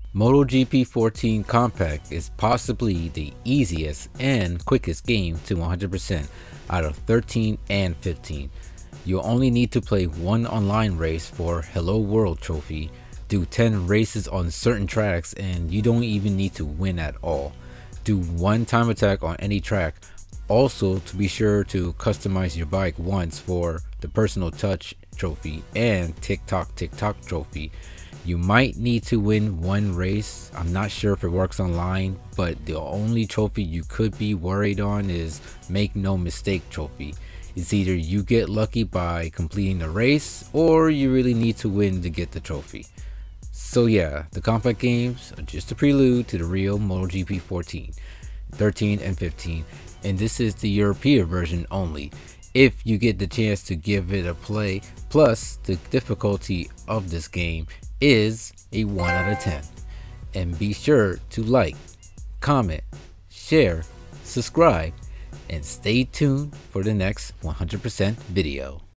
MotoGP 14 Compact is possibly the easiest and quickest game to 100% out of 13 and 15. You only need to play one online race for Hello World trophy, do 10 races on certain tracks, and you don't even need to win at all. Do one time attack on any track. Also, to be sure to customize your bike once for the personal touch trophy and tick tock trophy. You might need to win one race. I'm not sure if it works online, but the only trophy you could be worried on is make no mistake trophy. It's either you get lucky by completing the race or you really need to win to get the trophy. So yeah, the compact games are just a prelude to the real MotoGP 14, 13 and 15, and this is the European version only. If you get the chance to give it a play, plus the difficulty of this game is a 1 out of 10. And be sure to like, comment, share, subscribe, and stay tuned for the next 100% video.